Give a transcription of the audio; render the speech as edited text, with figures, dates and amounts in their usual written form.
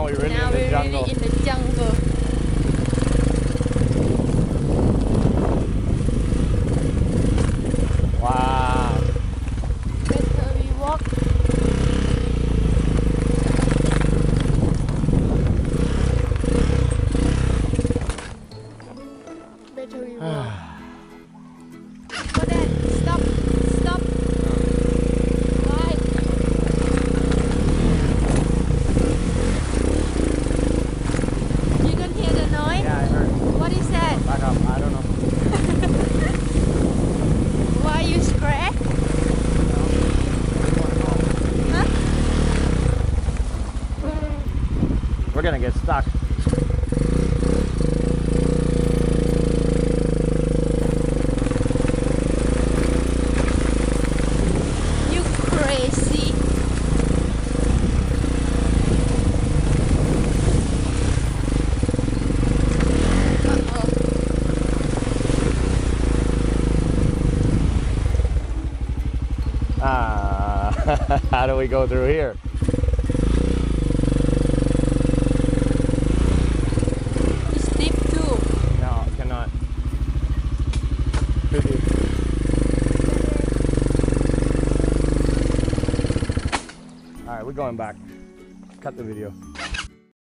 Now we're really Now in the we're jungle. really in the jungle. Wow. Better we walk. Better we walk. Go there. Stop. Stop. Why? You don't hear the noise? Yeah, I heard. What is that? Back up. I don't know. Why you scared? Huh? We're gonna get stuck. You crazy. Uh-oh. How do we go through here? It's deep too. No, cannot. Too deep. Alright, we're going back. Cut the video.